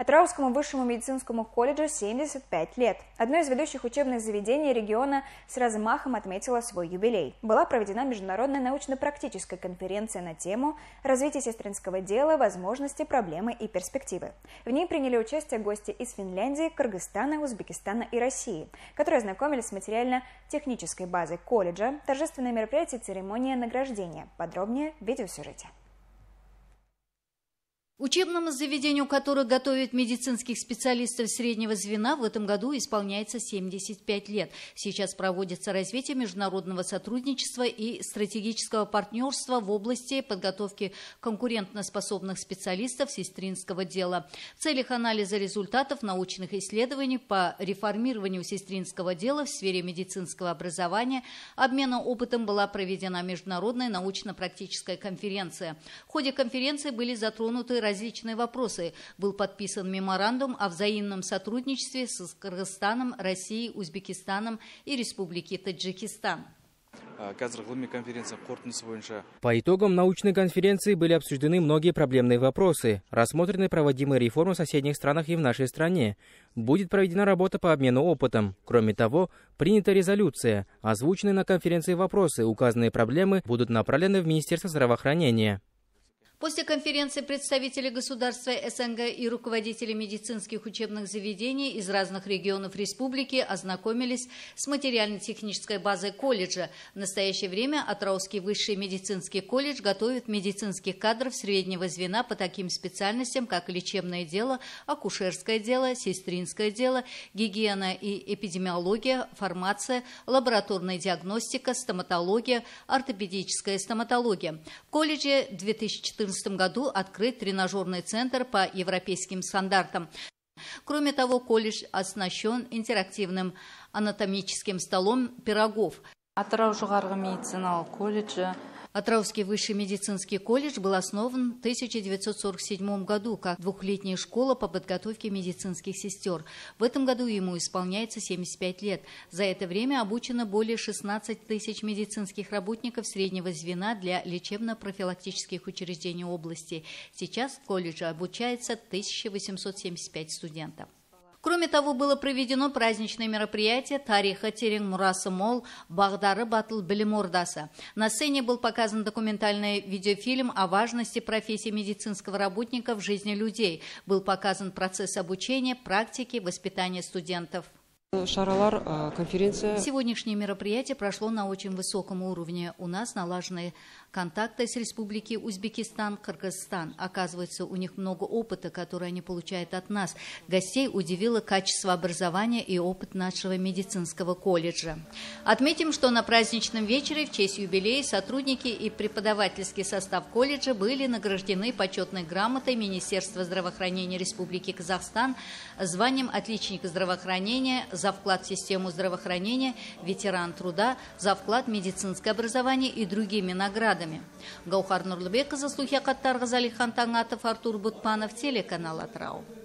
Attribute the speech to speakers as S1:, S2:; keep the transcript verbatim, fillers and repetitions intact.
S1: Атыраускому высшему медицинскому колледжу семьдесят пять лет. Одно из ведущих учебных заведений региона с размахом отметило свой юбилей. Была проведена международная научно-практическая конференция на тему «Развитие сестринского дела, возможности, проблемы и перспективы». В ней приняли участие гости из Финляндии, Кыргызстана, Узбекистана и России, которые ознакомились с материально-технической базой колледжа, торжественное мероприятие и церемония награждения. Подробнее в видеосюжете.
S2: Учебному заведению, которое готовит медицинских специалистов среднего звена, в этом году исполняется семьдесят пять лет. Сейчас проводится развитие международного сотрудничества и стратегического партнерства в области подготовки конкурентоспособных специалистов сестринского дела. В целях анализа результатов научных исследований по реформированию сестринского дела в сфере медицинского образования, обмена опытом была проведена международная научно-практическая конференция. В ходе конференции были затронуты различные вопросы. Был подписан меморандум о взаимном сотрудничестве с Кыргызстаном, Россией, Узбекистаном и Республикой Таджикистан.
S3: По итогам научной конференции были обсуждены многие проблемные вопросы, рассмотрены проводимые реформы в соседних странах и в нашей стране. Будет проведена работа по обмену опытом. Кроме того, принята резолюция. Озвученные на конференции вопросы, указанные проблемы будут направлены в Министерство здравоохранения.
S2: После конференции представители государства СНГ и руководители медицинских учебных заведений из разных регионов республики ознакомились с материально-технической базой колледжа. В настоящее время Атырауский высший медицинский колледж готовит медицинских кадров среднего звена по таким специальностям, как лечебное дело, акушерское дело, сестринское дело, гигиена и эпидемиология, фармация, лабораторная диагностика, стоматология, ортопедическая стоматология. В колледже в две тысячи четырнадцатом году открыт тренажерный центр по европейским стандартам. Кроме того, колледж оснащен интерактивным анатомическим столом пирогов.
S4: Атырау жоғарғы медициналық колледжі
S2: Атырауский высший медицинский колледж был основан в тысяча девятьсот сорок седьмом году как двухлетняя школа по подготовке медицинских сестер. В этом году ему исполняется семьдесят пять лет. За это время обучено более шестнадцати тысяч медицинских работников среднего звена для лечебно-профилактических учреждений области. Сейчас в колледже обучается тысяча восемьсот семьдесят пять студентов. Кроме того, было проведено праздничное мероприятие «Тариха Терең мұрасы мол, Бағдары батыл білім ордасы». На сцене был показан документальный видеофильм о важности профессии медицинского работника в жизни людей. Был показан процесс обучения, практики, воспитания студентов.
S5: Конференция.
S2: Сегодняшнее мероприятие прошло на очень высоком уровне. У нас налажены контакты с Республикой Узбекистан, Кыргызстан. Оказывается, у них много опыта, который они получают от нас. Гостей удивило качество образования и опыт нашего медицинского колледжа. Отметим, что на праздничном вечере в честь юбилея сотрудники и преподавательский состав колледжа были награждены почетной грамотой Министерства здравоохранения Республики Казахстан, званием отличника здравоохранения, за вклад в систему здравоохранения, ветеран труда, за вклад в медицинское образование и другими наградами. Гаухар Нурлыбекова, Слухи Каттар, Газалихан Таңатов, Артур Бутманов, телеканал Атырау.